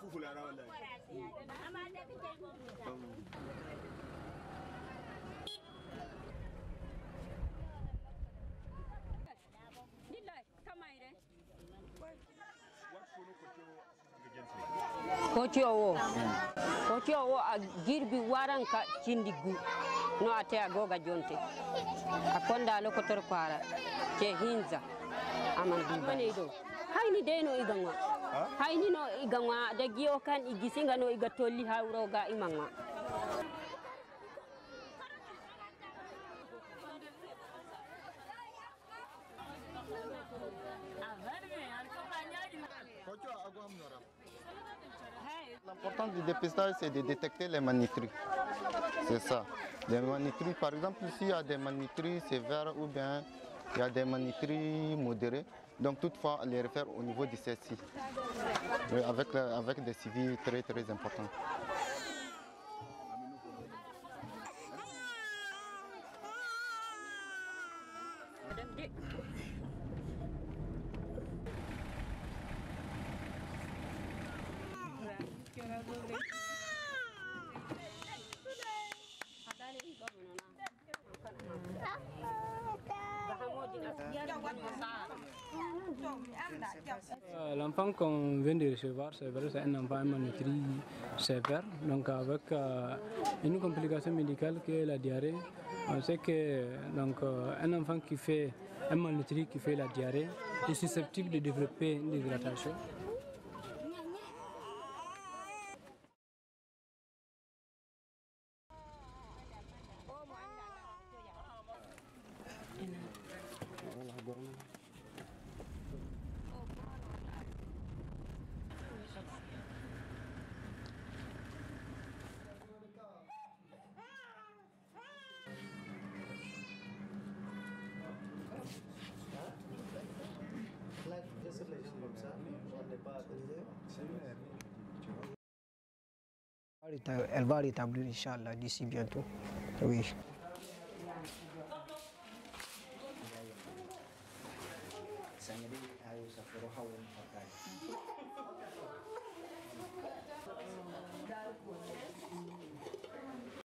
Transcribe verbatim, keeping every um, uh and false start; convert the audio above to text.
Kocho Kocho a girbi waranka cindigu no ate agoga jonte akonda lokotor kwara ke hinza amandu banedo hayni deno igangwa hayni no igangwa da giyo kan igisinga no igatolli hawroga imangwa L'important du dépistage, c'est de détecter les manutries. C'est ça. Les manutries, par exemple, ici, il y a des manutries sévères ou bien il y a des manutries modérées. Donc, toutefois, on les réfère au niveau du C S I, avec, avec des suivis très, très importants. L'enfant qu'on vient de recevoir, c'est vrai, c'est un enfant malnutri sévère, donc avec euh, une complication médicale qui est la diarrhée. On sait que donc, euh, un enfant qui fait un malnutri qui fait la diarrhée est susceptible de développer une déshydratation. Elle va rétablir, Inch'Allah, d'ici bientôt. Oui.